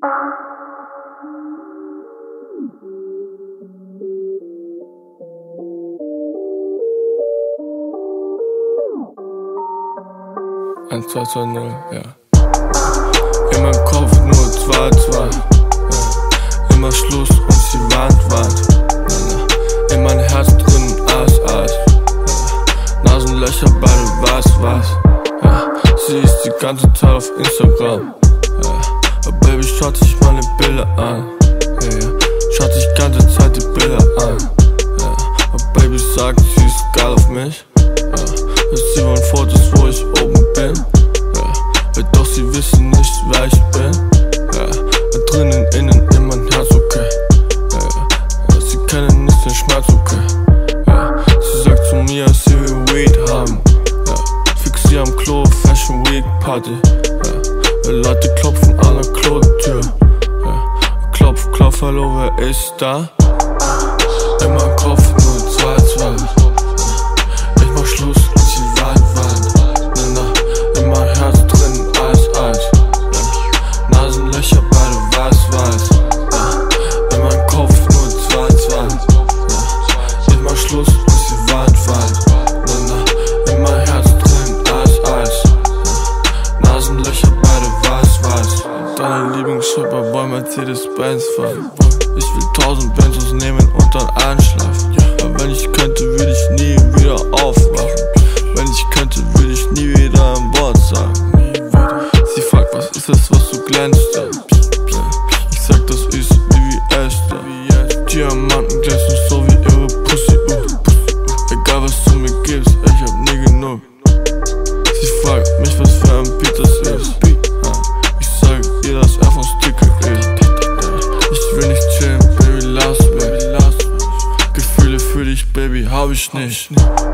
Eins, 2, 2, 0, ja. In meinem Kopf nur 2, 2. Ja. Immer Schluss und die Wand. In mein Herz drin Eis. Ja. Nasenlöcher, beide was. Ja. Sie ist die ganze Zeit auf Instagram. Ja. Aber Baby, schaut sich meine Bilder an. Ja. Schaut sich die ganze Zeit die Bilder an. Ja. Aber Baby sagt, sie ist geil auf mich. Ja. Sie wollen Fotos, wo ich oben bin. Ja. Doch sie wissen nicht, wer ich bin. Ja. Drinnen, innen, in mein Herz, okay. Ja. Sie kennen nicht den Schmerz, okay. Ja. Sie sagt zu mir, sie will Weed haben. Ja. Fix sie am Klo, Fashion Week Party. Ja. Leute klopfen an der Klotür. Ja. Klopf, hallo, wer ist da? In meinem Kopf nur 2, 2. Ich mach Schluss und die Wand. In mein Herz drin Eis. Nasenlöcher, beide weiß. In meinem Kopf nur 2, 2. Ich mach Schluss und die Wand. In mein Herz drin Eis. Nasenlöcher, beide weiß. Deine Lieblingsschipper wollen Mercedes-Benz fahren. Ich will 1000 Benzos nehmen und dann einschlafen. Aber wenn ich könnte, würde ich nie wieder aufwachen. Wenn ich könnte, würde ich nie wieder ein Wort sagen. Sie fragt, was ist das, was du glänzt? Ich sag, das ist wie Esther. Diamanten glänzen so wie ihre Pussy. Egal was du mir gibst, ich hab nie genug. Sie fragt mich, was für ein Beat das ist. Ich sag ihr, dass er von Sticker ist. Ich will nicht chillen, Baby, lass mich. Gefühle für dich, Baby, hab ich nicht.